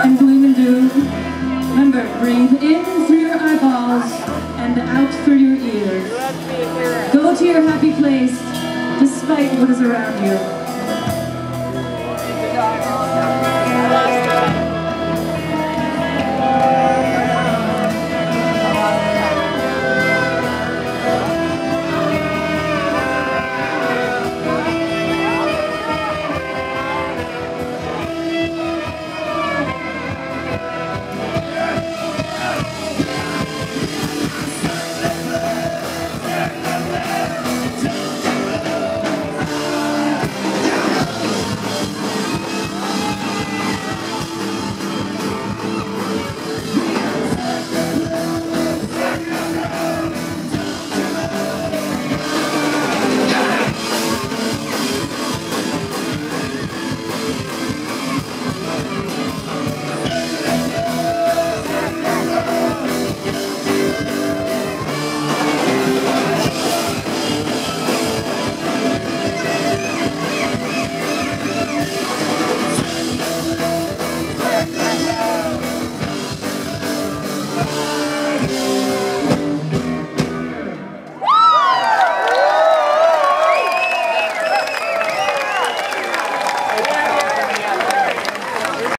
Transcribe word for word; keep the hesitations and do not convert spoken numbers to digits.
and gloom and doom. Remember, breathe in through your eyeballs and out through your ears. Go to your happy place despite what is around you.